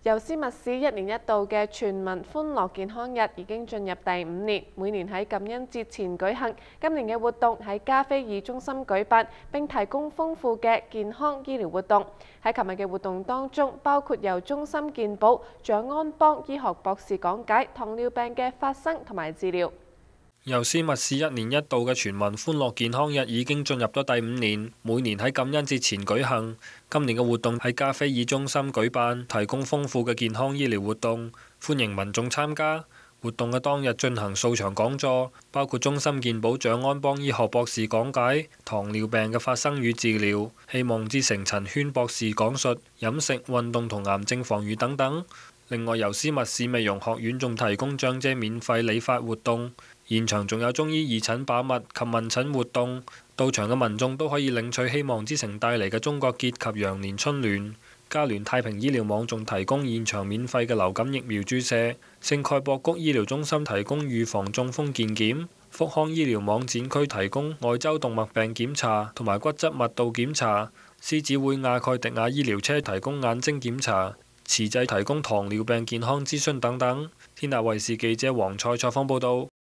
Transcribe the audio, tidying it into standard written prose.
尤斯密市一年一度嘅全民歡樂健康日已經進入第5年，每年喺感恩節前舉行。今年嘅活動喺加菲爾中心舉辦，並提供豐富嘅健康醫療活動。喺琴日嘅活動當中，包括由中心健保蔣安邦醫學博士講解糖尿病嘅發生同埋治療。 尤斯密市一年一度嘅全民歡樂健康日已經進入咗第5年，每年喺感恩節前舉行。今年嘅活動喺加菲爾中心舉辦，提供豐富嘅健康醫療活動，歡迎民眾參加。活動嘅當日進行數場講座，包括中心健保蔣安邦醫學博士講解糖尿病嘅發生與治療，希望之城陳軒博士講述飲食、運動同癌症防禦等等。另外，尤斯密市美容學院仲提供長者免費理髮活動。現場仲有中醫義診把脈及問診活動，到場嘅民眾都可以領取希望之城帶嚟嘅中國結及羊年春聯。嘉聯太平醫療網仲提供現場免費嘅流感疫苗注射，聖蓋博谷醫療中心提供預防中風健檢，福康醫療網展區提供外周動脈病檢查同埋骨質密度檢查，獅子會亞蓋迪亞醫療車提供眼睛檢查，慈濟提供糖尿病健康諮詢等等。天下衛視記者黃賽採訪報道。